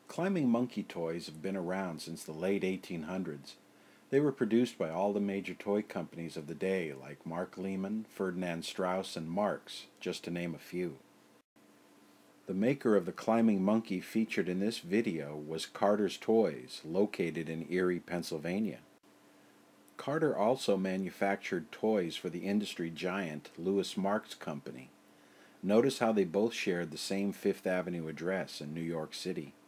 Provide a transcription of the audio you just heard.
Climbing monkey toys have been around since the late 1800s. They were produced by all the major toy companies of the day, like Mark Lehman, Ferdinand Strauss, and Marx, just to name a few. The maker of the climbing monkey featured in this video was Carter's Toys, located in Erie, Pennsylvania. Carter also manufactured toys for the industry giant Louis Marx Company. Notice how they both shared the same Fifth Avenue address in New York City.